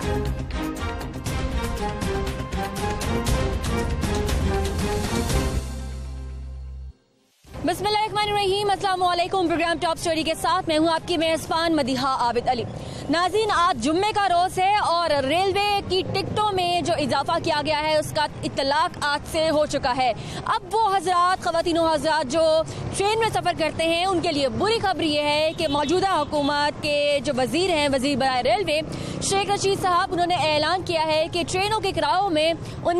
बिस्मिल्लाहिर्रहमानिर्रहीम, अस्सलाम वालेकुम। प्रोग्राम टॉप स्टोरी के साथ मैं हूं आपकी मेजबान मदीहा आबिद अली। नाज़रीन, आज जुम्मे का रोज़ है और रेलवे की टिकटों में जो इजाफा किया गया है उसका इत्तलाक आज से हो चुका है। अब वो हजरात, ख़वातीन व हजरात जो ट्रेन में सफ़र करते हैं उनके लिए बुरी खबर ये है कि मौजूदा हुकूमत के जो वज़ीर हैं, वज़ीर बराए रेलवे शेख रशीद साहब, उन्होंने ऐलान किया है कि ट्रेनों के किरायों में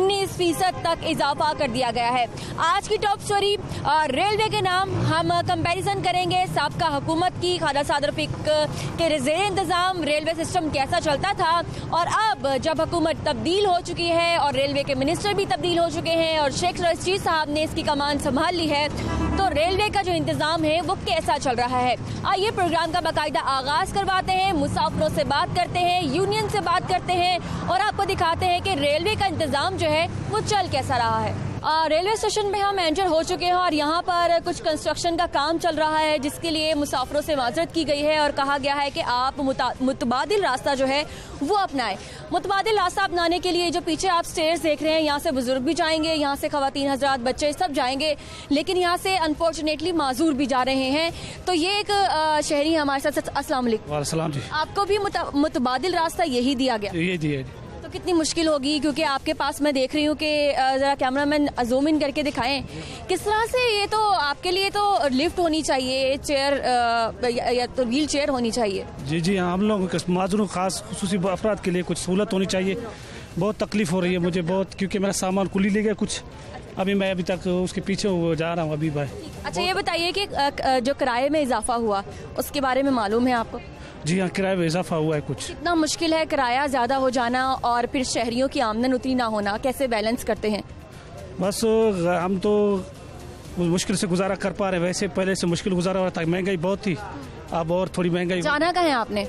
19% तक इजाफा कर दिया गया है। आज की टॉप स्टोरी रेलवे के नाम हम कंपैरिजन करेंगे साबका हुकूमत की, ख्वाजा साद रफीक के ज़ेर इंतज़ाम रेलवे सिस्टम कैसा चलता था और अब जब हुकूमत तब्दील हो चुकी है और रेलवे के मिनिस्टर भी तब्दील हो चुके हैं और शेख रशीद साहब ने इसकी कमान संभाल ली है, तो रेलवे का जो इंतज़ाम है वो कैसा चल रहा है। आइए प्रोग्राम का बाकायदा आगाज़ करवाते हैं, मुसाफिरों से बात करते हैं, यूनियन से बात करते हैं और आपको दिखाते हैं कि रेलवे का इंतज़ाम जो है वो चल कैसा रहा है। रेलवे स्टेशन में हम एंटर हो चुके हैं और यहाँ पर कुछ कंस्ट्रक्शन का काम चल रहा है जिसके लिए मुसाफिरों से माजरत की गई है और कहा गया है कि आप मुतबादिल रास्ता जो है वो अपनाएं। मुतबादिल रास्ता अपनाने के लिए जो पीछे आप स्टेयर्स देख रहे हैं, यहाँ से बुजुर्ग भी जाएंगे, यहाँ से खवातीन हजरात, बच्चे सब जाएंगे, लेकिन यहाँ से अनफॉर्चुनेटली माजूर भी जा रहे हैं। तो ये एक शहरी हमारे साथ। अस्सलाम वालेकुम जी। आपको भी मुतबादिल रास्ता यही दिया गया? ये दिया। तो कितनी मुश्किल होगी, क्योंकि आपके पास मैं देख रही हूँ कि ज़रा कैमरामैन जूम इन करके दिखाएं किस तरह से। ये तो आपके लिए तो लिफ्ट होनी चाहिए, चेयर या तो व्हील चेयर होनी चाहिए। जी हाँ, हम लोग माजूर खास खुसूसी अफराद के लिए कुछ सहूलत होनी चाहिए। बहुत तकलीफ हो रही है मुझे बहुत, क्योंकि मेरा सामान कुली ले गया कुछ, अभी तक उसके पीछे जा रहा हूँ अभी भाई। अच्छा, ये बताइए कि जो किराए में इजाफा हुआ उसके बारे में मालूम है आपको? जी हाँ, किराए में इजाफा हुआ है कुछ। कितना मुश्किल है किराया ज़्यादा हो जाना और फिर शहरियों की आमदन उतनी ना होना, कैसे बैलेंस करते हैं? बस हम तो मुश्किल से गुजारा कर पा रहे हैं, वैसे पहले से मुश्किल गुजारा हो रहा था, महंगाई बहुत थी, अब और थोड़ी महंगाई। जाना कहाँ है आपने?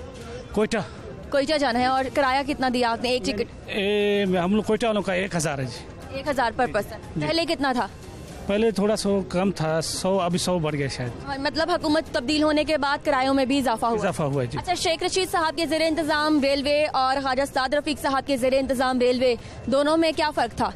कोयटा जाना है। और किराया कितना दिया आपने एक टिकट? हम लोग कोयटा वालों का 1000 है जी। 1000 पर पर्सन। पहले कितना था? पहले थोड़ा सा कम था, 100, अभी 100 बढ़ गया शायद। मतलब हुकूमत तब्दील होने के बाद किरायों में भी इजाफा हुआ जी। अच्छा, शेख रशीद साहब के ज़ेर इंतज़ाम रेलवे और ख्वाजा साद रफीक साहब के ज़ेर इंतज़ाम रेलवे, दोनों में क्या फ़र्क था?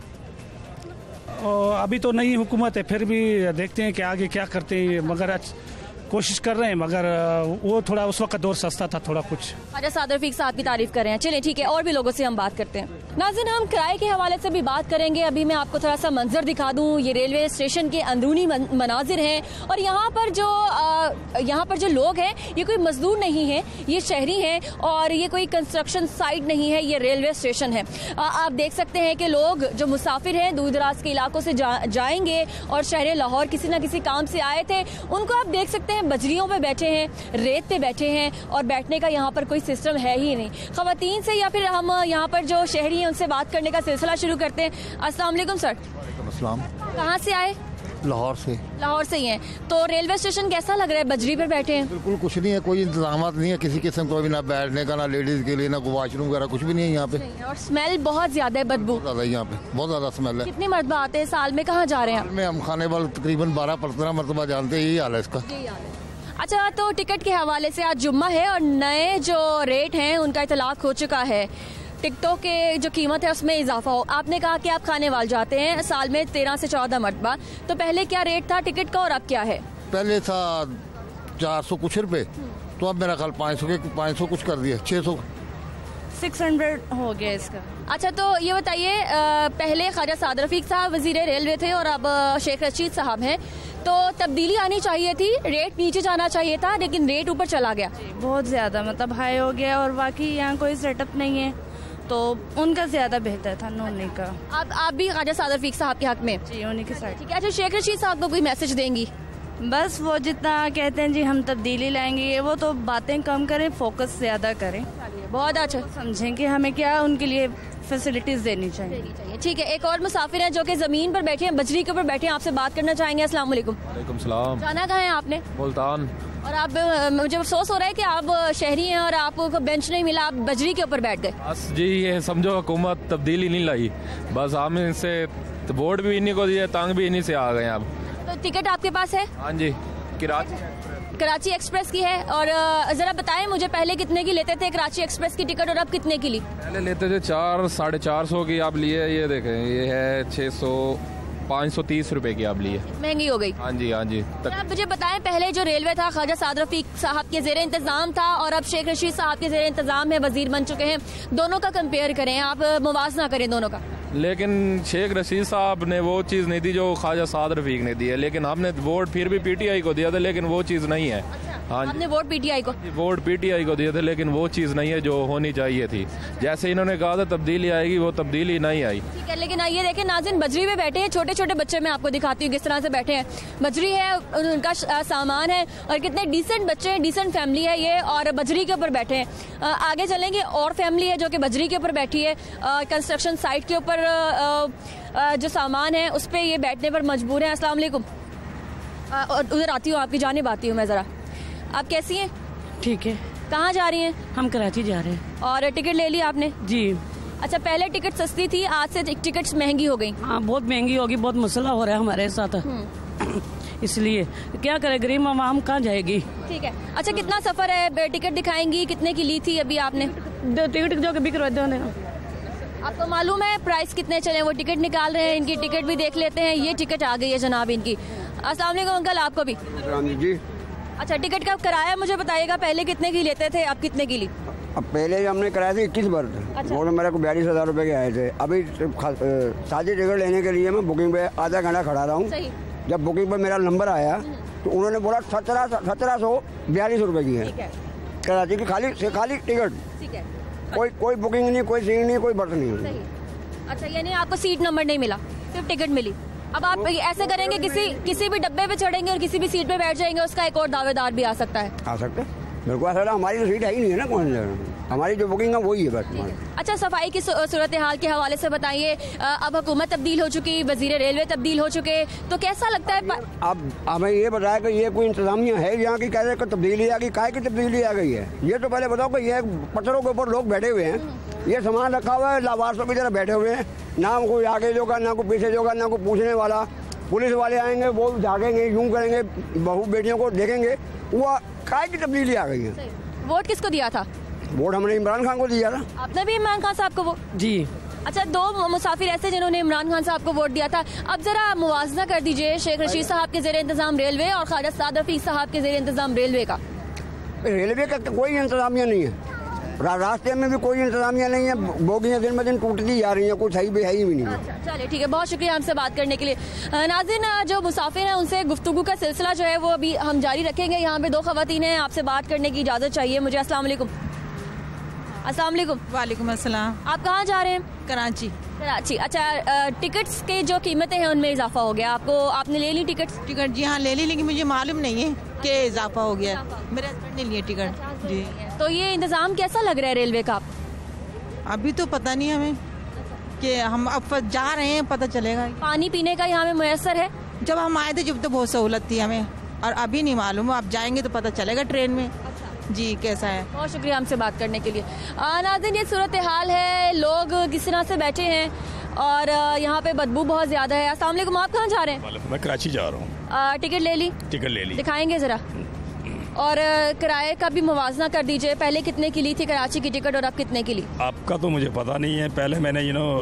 अभी तो नई हुकूमत है, फिर भी देखते हैं कि आगे क्या करते हैं, मगर कोशिश कर रहे हैं, मगर वो थोड़ा उस वक्त दौर सस्ता था थोड़ा कुछ। ख्वाजा साद रफीक साहब की तारीफ कर रहे हैं। चलिए ठीक है, और भी लोगों से हम बात करते हैं। नाज़रीन, हम किराए के हवाले से भी बात करेंगे। अभी मैं आपको थोड़ा सा मंजर दिखा दूं। ये रेलवे स्टेशन के अंदरूनी मनाजिर हैं और यहाँ पर जो लोग हैं ये कोई मजदूर नहीं है, ये शहरी हैं और ये कोई कंस्ट्रक्शन साइट नहीं है, ये रेलवे स्टेशन है। आप देख सकते हैं कि लोग जो मुसाफिर हैं दूर दराज के इलाकों से जाएंगे और शहर लाहौर किसी न किसी काम से आए थे, उनको आप देख सकते हैं बजरियों पे बैठे हैं, रेत पे बैठे हैं और बैठने का यहाँ पर कोई सिस्टम है ही नहीं। खवातीन से या फिर हम यहाँ पर जो शहरी हैं उनसे बात करने का सिलसिला शुरू करते हैं। अस्सलाम वालेकुम सर। वालेकुम अस्सलाम। कहाँ से आए? लाहौर से। लाहौर से ही हैं। तो रेलवे स्टेशन कैसा लग रहा है? बजरी पर बैठे हैं? बिल्कुल कुछ नहीं है, कोई इंतजाम नहीं है किसी किस्म का भी, ना बैठने का, ना लेडीज के लिए, ना कोई वॉशरूम वगैरह, कुछ भी नहीं है यहाँ पे। और स्मेल बहुत ज्यादा है, बदबू ज्यादा है यहाँ पे, बहुत ज्यादा स्मेल है। कितनी मरतबा आते हैं साल में? कहाँ जा रहे हैं? हम खाने वाले तकरीबन 12-15 मरतबा जानते हैं, यही हाल है इसका। अच्छा, तो टिकट के हवाले से आज जुम्मा है और नए जो रेट हैं उनका इतलाक हो चुका है। टिकटों के जो कीमत है उसमें इजाफा हो। आपने कहा कि आप खाने वाल जाते हैं साल में 13 से 14 मरतबा, तो पहले क्या रेट था टिकट का और अब क्या है? पहले था 400 कुछ रुपए, तो अब मेरा ख्याल 500 कुछ कर दिया, 600 हो गया इसका। अच्छा, तो ये बताइए, पहले ख्वाजा साद रफीक साहब वजीर रेलवे थे और अब शेख रशीद साहब हैं, तो तब्दीली आनी चाहिए थी, रेट नीचे जाना चाहिए था, लेकिन रेट ऊपर चला गया बहुत ज्यादा, मतलब हाई हो गया और बाकी यहाँ कोई सेटअप नहीं है, तो उनका ज्यादा बेहतर था उन्हीं का। आप भी ख्वाजा साद रफीक साहब के हक में? जी, उन्हीं के साथ। ठीक है। अच्छा, शेख रशीद साहब को कोई मैसेज देंगी? बस वो जितना कहते हैं जी हम तब्दीली लाएंगे, वो तो बातें कम करें, फोकस ज्यादा करें। बहुत अच्छा, समझें कि हमें क्या उनके लिए फैसिलिटीज देनी चाहिए। ठीक है, एक और मुसाफिर हैं जो कि जमीन पर बैठे हैं, बजरी के ऊपर बैठे हैं, आपसे बात करना चाहेंगे। अस्सलाम वालेकुम। वालेकुम सलाम। जाना कहाँ है आपने? मुल्तान। और आप, मुझे अफसोस हो रहा है कि आप शहरी हैं और आपको बेंच नहीं मिला, आप बजरी के ऊपर बैठ गए। बस जी, ये समझो हुकूमत तब्दीली नहीं लाई, बस हम इनसे वोट भी इन्हीं को दिए, तंग भी इन्हीं से आ गए। अब तो टिकट आपके पास है? हाँ जी, किराया कराची एक्सप्रेस की है। और जरा बताएं मुझे, पहले कितने की लेते थे कराची एक्सप्रेस की टिकट और अब कितने की ली? पहले लेते थे 400-450 की, आप लिए ये देखें ये है 600 530 रुपए की आप लिए। महंगी हो गई। हाँ जी हाँ जी। आप मुझे बताएं, पहले जो रेलवे था ख्वाजा साद रफीक साहब के ज़ेरे इंतजाम था और अब शेख रशीद साहब के ज़ेरे इंतजाम है, वजीर बन चुके हैं, दोनों का कंपेयर करें, आप मुवाजना करें दोनों का। लेकिन शेख रशीद साहब ने वो चीज़ नहीं दी जो ख्वाजा साद रफीक ने दी है, लेकिन हमने वोट फिर भी पीटीआई को दिया था, लेकिन वो चीज़ नहीं है। हाँ, आपने वोट पीटीआई को? वोट पीटीआई को दिए थे, लेकिन वो चीज़ नहीं है जो होनी चाहिए थी। जैसे इन्होंने कहा था तब्दीली आएगी, वो तब्दीली नहीं आई। ठीक है, लेकिन ये देखें नाज़रीन, बजरी में बैठे हैं छोटे छोटे बच्चे, मैं आपको दिखाती हूँ किस तरह से बैठे हैं। बजरी है, उनका सामान है और कितने डिसेंट बच्चे हैं, डिसेंट फैमिली है ये, और बजरी के ऊपर बैठे हैं। आगे चलेंगे, और फैमिली है जो कि बजरी के ऊपर बैठी है, कंस्ट्रक्शन साइट के ऊपर जो सामान है उस पर ये बैठने पर मजबूर है। अस्सलाम वालेकुम। उधर आती हूँ, आपकी जानिब आती हूँ मैं ज़रा। आप कैसी हैं? ठीक है। कहाँ जा रही हैं? हम कराची जा रहे हैं। और टिकट ले ली आपने? जी। अच्छा, पहले टिकट सस्ती थी, आज से टिकट महंगी हो गई? हाँ, बहुत महंगी होगी, बहुत मसला हो रहा है हमारे साथ। इसलिए क्या करें, गरीब आवाम कहाँ जाएगी। ठीक है। अच्छा, कितना सफर है? टिकट दिखाएंगी, कितने की ली थी अभी आपने? टिकट जो कभी करवा दो। आपको मालूम है प्राइस कितने चले? वो टिकट निकाल रहे हैं, इनकी टिकट भी देख लेते हैं। ये टिकट आ गई है जनाब इनकी। अस्सलाम वालेकुम अंकल, आपको भी जी। अच्छा, टिकट का किराया मुझे बताइएगा, पहले कितने की लेते थे, अब कितने की ली? अब पहले हमने कराया था 21 बर्थ। अच्छा। वो तो मेरे को 42,000 रुपए के आए थे। अभी सादी टिकट लेने के लिए मैं बुकिंग पे आधा घंटा खड़ा रहा हूँ। जब बुकिंग पे मेरा नंबर आया तो उन्होंने बोला 1742 रुपए की है कराची की खाली टिकट। ठीक है। कोई बुकिंग नहीं, कोई सीट नहीं, कोई बर्थ नहीं। अच्छा, यानी आपको सीट नंबर नहीं मिला, सिर्फ टिकट मिली। अब आप ऐसे करेंगे, किसी भी डब्बे पे चढ़ेंगे और किसी भी सीट पे बैठ जाएंगे, उसका एक और दावेदार भी आ सकता है। आ सकता है, मेरे को ऐसा लगा हमारी तो सीट है ही नहीं है ना, कौन हमारी जो बुकिंग है वही है बस। अच्छा, सफाई की सूरत हाल के हवाले से बताइए। अब हुकूमत तब्दील हो चुकी, वजीर रेलवे तब्दील हो चुके, तो कैसा लगता है? अब हमें ये बताया कि ये कोई इंतजामिया है यहाँ की, कैसे तब्दीली आ गई, काय की तब्दीली आ गई है? ये तो पहले बताओ कि ये पत्थरों के ऊपर लोग बैठे हुए हैं, ये सामान रखा हुआ है, लावारसों की तरह बैठे हुए हैं, ना कोई आगे जोगा, ना कोई पीछे जोगा, ना कोई पूछने वाला। पुलिस वाले आएंगे, वो झाँकेंगे, यूं करेंगे, बहू बेटियों को देखेंगे। वो काय की तब्दीली आ गई है। वोट किसको दिया था? वोट हमने इमरान खान को दिया था। आपने भी इमरान खान साहब को वोट? जी। अच्छा, दो मुसाफिर ऐसे जिन्होंने इमरान खान साहब को वोट दिया था। अब जरा मुवाजना कर दीजिए शेख रशीद साहब के ज़ेरे इंतजाम रेलवे और ख्वाजा साद रफीक साहब के ज़ेरे इंतजाम रेलवे का। रेलवे का कोई इंतजामिया नहीं है, रास्ते में भी कोई इंतजामिया नहीं है, बोगियां दिन ब दिन टूटती जा रही हैं, कुछ सही भी है ही नहीं। अच्छा, चलिए ठीक है, बहुत शुक्रिया हमसे बात करने के लिए। नाज़रीन, जो मुसाफिर हैं उनसे गुफ्तगू का सिलसिला जो है वो अभी हम जारी रखेंगे। यहाँ पे दो खवातीन हैं, आपसे बात करने की इजाज़त चाहिए मुझे। अस्सलाम वालेकुम। अस्सलाम वालेकुम। वालेकुम अस्सलाम। आप कहाँ जा रहे हैं? कराची। कराची। अच्छा, टिकट्स के जो कीमतें हैं उनमें इजाफा हो गया, आपने ले ली टिकट? जी हाँ, ले ली, लेकिन मुझे मालूम नहीं है कि इजाफा हो गया। मेरे हस्बैंड ने लिए टिकट। जी। तो ये इंतजाम कैसा लग रहा है रेलवे का? अभी तो पता नहीं हमें, कि हम अब जा रहे हैं, पता चलेगा। पानी पीने का यहाँ में मुयस्सर है? जब हम आए थे जब तो बहुत सहूलत थी हमें, और अभी नहीं मालूम, अब जाएंगे तो पता चलेगा ट्रेन में। जी, कैसा है? बहुत शुक्रिया हमसे बात करने के लिए। नाज़रीन, ये सूरत हाल है, लोग किस तरह से बैठे हैं और यहाँ पे बदबू बहुत ज्यादा है। अस्सलाम वालेकुम, आप कहाँ जा रहे हैं? मैं कराची जा रहा हूँ। टिकट ले ली? टिकट ले ली। दिखाएंगे जरा, और किराए का भी मुवाजना कर दीजिए, पहले कितने की ली थी कराची की टिकट और अब कितने की ली? आपका तो मुझे पता नहीं है, पहले मैंने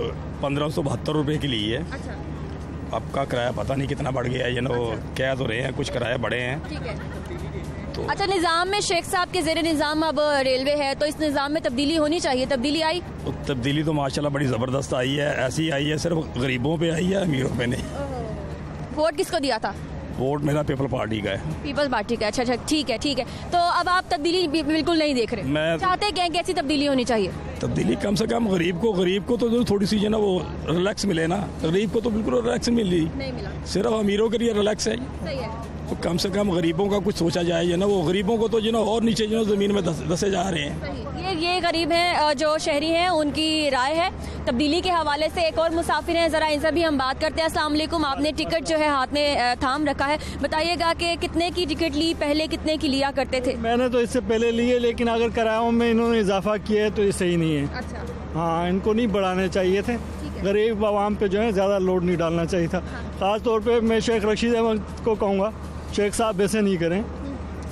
1572 रुपए की ली है। अच्छा। आपका किराया पता नहीं कितना बढ़ गया है, कह तो रहे हैं कुछ किराए बढ़े हैं। ठीक है। तो अच्छा, निज़ाम में शेख साहब के ज़ेरे निज़ाम अब रेलवे है, तो इस निज़ाम में तब्दीली होनी चाहिए, तब्दीली आई? तो तब्दीली तो माशाल्लाह बड़ी ज़बरदस्त आई है, ऐसी आई है सिर्फ गरीबों पे आई है, अमीरों पे नहीं। वोट किसको दिया था? वोट मेरा पीपल पार्टी का है। पीपल्स पार्टी का? अच्छा, ठीक है ठीक है। तो अब आप तब्दीली बिल्कुल नहीं देख रहे? मैं चाहते हैं कैसी तब्दीली होनी चाहिए? तब्दीली कम से कम गरीब को तो थोड़ी सी वो रिलैक्स मिले ना। गरीब को तो बिल्कुल रिलैक्स नहीं मिला, सिर्फ अमीरों के लिए रिलैक्स है। सही है। तो कम से कम गरीबों का कुछ सोचा जाए, वो गरीबों को तो और नीचे जमीन में धसे जा रहे हैं। ये गरीब हैं जो शहरी हैं, उनकी राय है तब्दीली के हवाले से। एक और मुसाफिर हैं, जरा इनसे भी हम बात करते हैं। अस्सलाम वालेकुम, आपने टिकट जो है हाथ में थाम रखा है, बताइएगा कि कितने की टिकट ली, पहले कितने की लिया करते थे? मैंने तो इससे पहले ली है, लेकिन अगर किरायों में इन्होंने इजाफा किया है तो ये सही नहीं है। अच्छा। हाँ, इनको नहीं बढ़ाने चाहिए थे, गरीब आवाम पे जो है ज़्यादा लोड नहीं डालना चाहिए था। ख़ास तौर पे मैं शेख रशीद अहमद को कहूँगा, शेख साहब वैसे नहीं करें,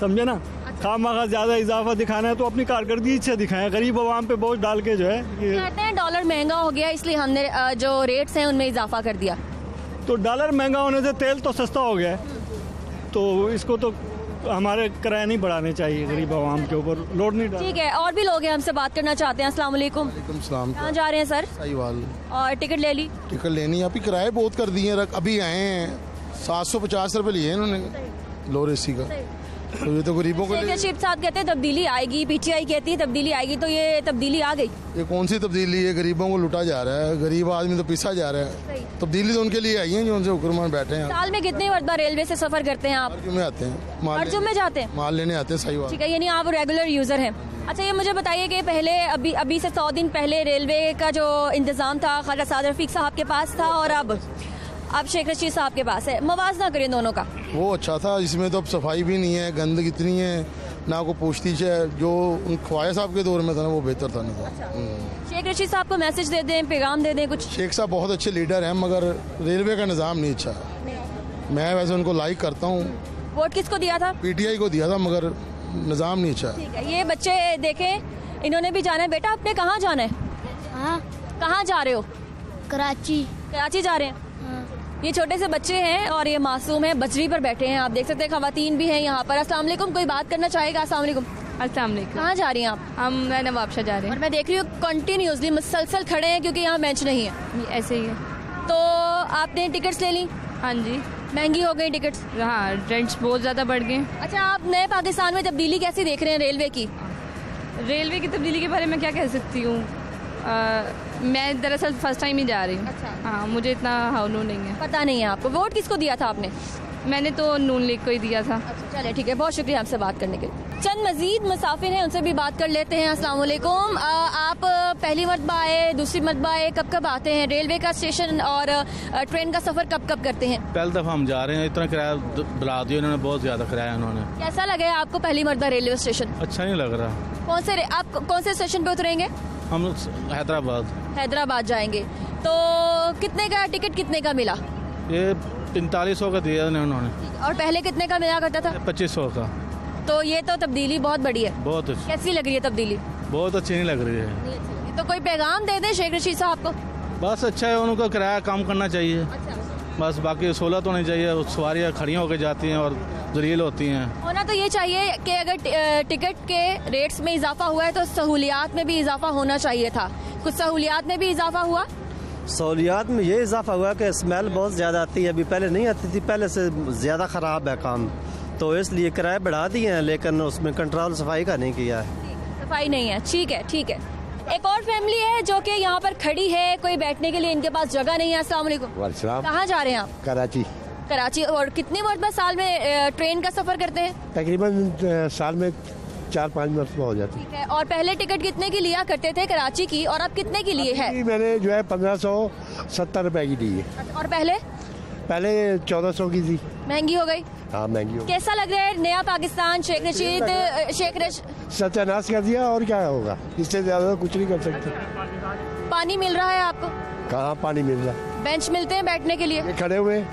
समझे ना। खामखा ज्यादा इजाफा दिखाना है तो अपनी कारकर्दगी से दिखाएं, गरीब आवाम पे बोझ डाल के जो है ये। कहते हैं डॉलर महंगा हो गया इसलिए हमने जो रेट्स हैं उनमें इजाफा कर दिया। तो डॉलर महंगा होने से तेल तो सस्ता हो गया है, तो इसको तो हमारे किराया नहीं बढ़ाने चाहिए, गरीब आवाम के ऊपर लोड नहीं डालना। ठीक है, और भी लोग हैं हमसे बात करना चाहते हैं। अस्सलाम वालेकुम। कहाँ जा रहे हैं सर? सहीवाल। और टिकट ले ली? टिकट लेनी, अभी किराए बहुत कर दिए, अभी आए हैं 750 रुपये लिए इन्होंने लोअर एसी का। तो ये तो गरीबों को शेख साहब कहते हैं तब्दीली आएगी, पीटीआई कहती है तब्दीली आएगी, तो ये तब्दीली आ गई। ये कौन सी तब्दीली है? गरीबों को लुटा जा रहा है, गरीब आदमी तो पिसा जा रहा है। तब्दीली तो उनके लिए आई है जो उनसे हुक्मरान बैठे हैं। साल में कितनी मरतबा रेलवे से सफर करते हैं आप? में आते हैं, हर जुम्मे जाते हैं, माल लेने आते हैं। सही बात। ठीक है, यानी आप रेगुलर यूजर हैं। अच्छा, ये मुझे बताइए कि पहले अभी से 100 दिन पहले रेलवे का जो इंतजाम था ख्वाजा साद रफीक साहब के पास था और अब शेख रशीद साहब के पास है, मवाजना करें दोनों का। वो अच्छा था, इसमें तो अब सफाई भी नहीं है, गंदगी इतनी है, ना को पूछतीश है। जो ख्वाजा साहब के दौर में था ना वो बेहतर था ना। शेख रशीद साहब को मैसेज दे दें, पैगाम दे दें कुछ। शेख साहब बहुत अच्छे लीडर हैं मगर रेलवे का निज़ाम नहीं अच्छा। मैं वैसे उनको लाइक करता हूँ। वोट किसको दिया था? पीटीआई को दिया था मगर निज़ाम नहीं अच्छा। ठीक है, ये बच्चे देखें, इन्होंने भी जाना है। बेटा आपने कहाँ जाना है? कहाँ जा रहे हो? कराची। कराची जा रहे हैं? ये छोटे से बच्चे हैं और ये मासूम है, बजरी पर बैठे हैं। आप देख सकते हैं खवातीन भी हैं यहाँ पर। अस्सलाम वालेकुम, कोई बात करना चाहेगा? अस्सलाम वालेकुम। अस्सलाम वालेकुम। कहाँ जा रही हैं आप? हम नवाबशाह जा रहे हैं। और मैं देख रही हूँ कंटिन्यूसली मुसलसल खड़े हैं क्योंकि यहाँ बेंच नहीं है। ऐसे ही है। तो आपने टिकट्स ले ली? हाँ जी। महंगी हो गई टिकट्स? हाँ, रेंट्स बहुत ज़्यादा बढ़ गए। अच्छा, आप नए पाकिस्तान में तब्दीली कैसी देख रहे हैं रेलवे की? रेलवे की तब्दीली के बारे में क्या कह सकती हूँ, मैं दरअसल फर्स्ट टाइम ही जा रही हूँ। अच्छा। हाँ, मुझे इतना हाउलू नहीं है। पता नहीं है आपको। वोट किसको दिया था आपने? मैंने तो नून लीग को ही दिया था। अच्छा, चलिए ठीक है, बहुत शुक्रिया हमसे बात करने के लिए। चंद मजीद मुसाफिर हैं, उनसे भी बात कर लेते हैं। अस्सलाम वालेकुम। आप पहली मरतबा आए, दूसरी मरतबा आए, कब कब आते हैं? रेलवे का स्टेशन और ट्रेन का सफर कब कब करते हैं? पहली दफा हम जा रहे हैं, इतना किराया बढ़ा दिया इन्होंने, बहुत ज्यादा किराया उन्होंने। कैसा लगा आपको पहली मरतबा रेलवे स्टेशन? अच्छा नहीं लग रहा। आप कौन से स्टेशन पे उतरेंगे? हम हैदराबाद जाएंगे। तो कितने का टिकट कितने का मिला? ये 4500 का दिया उन्होंने। और पहले कितने का मिला करता था? 2500 का। तो ये तो तब्दीली बहुत बड़ी है। बहुत अच्छी। कैसी लग रही है तब्दीली? बहुत अच्छी नहीं लग रही है। तो कोई पैगाम दे दे शेख रशीद साहब को। बस अच्छा है, उनको किराया कम करना चाहिए। अच्छा। बस बाकी सहूलत होनी चाहिए। सवारियाँ खड़ी होकर जाती हैं और जलील होती हैं। होना तो ये चाहिए कि अगर टिकट के रेट्स में इजाफा हुआ है तो सहूलियात में भी इजाफा होना चाहिए था। कुछ सहूलियात में भी इजाफा हुआ? सहूलियात में ये इजाफा हुआ कि स्मेल बहुत ज़्यादा आती है, अभी पहले नहीं आती थी, पहले से ज़्यादा ख़राब है काम, तो इसलिए किराए बढ़ा दिए हैं, लेकिन उसमें कंट्रोल सफाई का नहीं किया है। सफाई नहीं है, ठीक है ठीक है। एक और फैमिली है जो कि यहाँ पर खड़ी है, कोई बैठने के लिए इनके पास जगह नहीं है। अस्सलाम वालेकुम। कहाँ जा रहे हैं आप? कराची। कराची। और कितनी मरतबा साल में ट्रेन का सफर करते हैं? तकरीबन साल में 4-5 मरतबा हो जाती है। और पहले टिकट कितने की लिया करते थे कराची की, और अब कितने की लिए है? मैंने जो है 1570 रुपए की ली है। और पहले 1400 की थी। महंगी हो गई? हाँ, महंगी हो गई। कैसा लग रहा है नया पाकिस्तान? शेख रशीद सत्यानाश कर दिया, और क्या होगा, इससे ज्यादा कुछ नहीं कर सकते। पानी मिल रहा है आपको? कहाँ पानी मिल रहा? बेंच मिलते हैं बैठने के लिए? खड़े हुए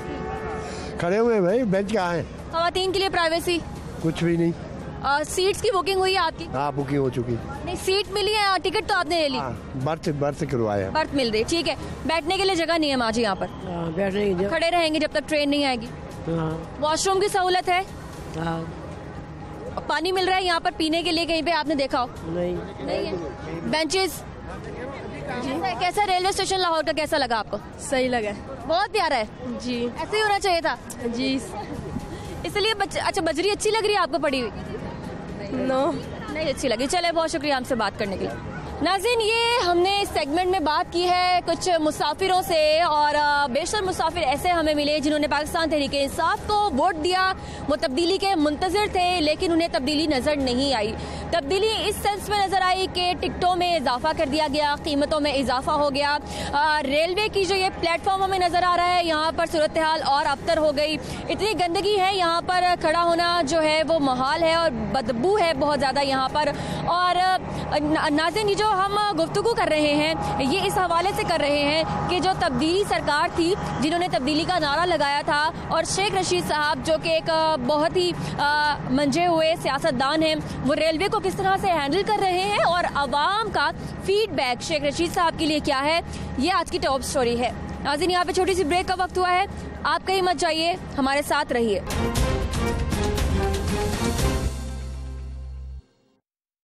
भाई, बेंच कहाँ है? खवातीन के लिए प्राइवेसी कुछ भी नहीं। सीट्स की बुकिंग हुई है आपकी? हाँ, बुकिंग हो चुकी। नहीं, सीट मिली है, टिकट तो आपने ले ली? बर्थ करवाया। बर्थ मिल रही, ठीक है। बैठने के लिए जगह नहीं है माँ जी यहाँ पर? बैठने खड़े रहेंगे जब तक ट्रेन नहीं आएगी। वॉशरूम की सहूलत है? पानी मिल रहा है यहाँ पर पीने के लिए कहीं पे आपने देखा हो? नहीं है। बेंचेस? कैसा रेलवे स्टेशन लाहौर का कैसा लगा आपको? सही लगा। बहुत प्यारा है जी, ऐसे ही होना चाहिए था जी। इसलिए अच्छा, बजरी अच्छी लग रही है आपको पड़ी हुई? नहीं अच्छी लगी। चले, बहुत शुक्रिया हमसे बात करने के लिए। नाज़रीन, ये हमने इस सेगमेंट में बात की है कुछ मुसाफिरों से, और बेशतर मुसाफिर ऐसे हमें मिले जिन्होंने पाकिस्तान तहरीके इंसाफ को वोट दिया। वो तब्दीली के मुंतज़िर थे लेकिन उन्हें तब्दीली नज़र नहीं आई। तब्दीली इस सेंस में नज़र आई कि टिकटों में इजाफा कर दिया गया, कीमतों में इजाफा हो गया। रेलवे की जो ये प्लेटफॉर्म हमें नज़र आ रहा है, यहाँ पर सूरत हाल और अबतर हो गई। इतनी गंदगी है यहाँ पर, खड़ा होना जो है वो मुहाल है और बदबू है बहुत ज़्यादा यहाँ पर। और नाज़रीन, ये जो जो हम गुफ्तगू कर रहे हैं ये इस हवाले से कर रहे हैं कि जो तब्दीली सरकार थी जिन्होंने तब्दीली का नारा लगाया था और शेख रशीद साहब जो कि एक बहुत ही मंझे हुए सियासतदान हैं, वो रेलवे को किस तरह से हैंडल कर रहे हैं और अवाम का फीडबैक शेख रशीद साहब के लिए क्या है, ये आज की टॉप स्टोरी है। नाज़रीन, यहाँ पे छोटी सी ब्रेक का वक्त हुआ है, आप कहीं मत जाइए, हमारे साथ रहिए।